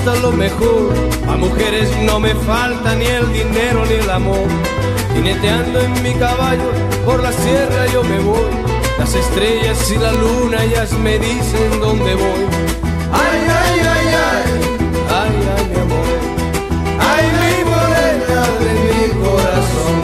gusta lo mejor. A mujeres no me falta ni el dinero ni el amor. Jineteando en mi caballo por la sierra yo me voy. Las estrellas y la luna ellas me dicen dónde voy. Ay, ay, ay, ay, ay, ay, mi amor. Ay, mi morena de mi corazón.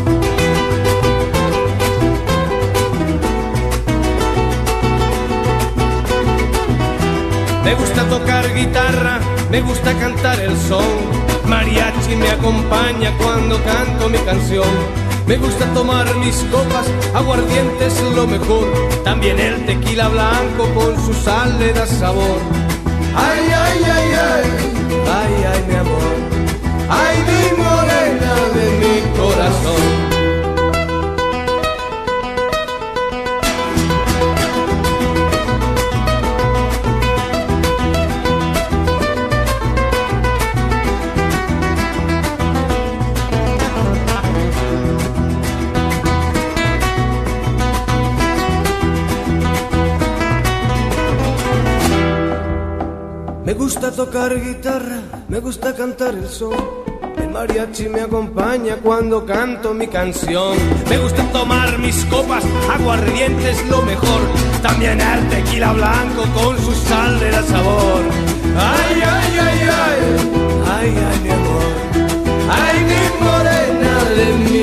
Me gusta tocar guitarra, me gusta cantar el son. Mariachi me acompaña cuando canto mi canción. Me gusta tomar mis copas, aguardiente es lo mejor. También el tequila blanco con su sal le da sabor. Ay, ay, ay, ay, ay, ay, mi amor. Ay, mi morena de mi corazón. Me gusta tocar guitarra, me gusta cantar el son. El mariachi me acompaña cuando canto mi canción. Me gusta tomar mis copas, aguardiente es lo mejor. También el tequila blanco con su sal le da sabor. Ay, ay, ay, ay, ay, ay, mi amor. Ay, mi morena de mi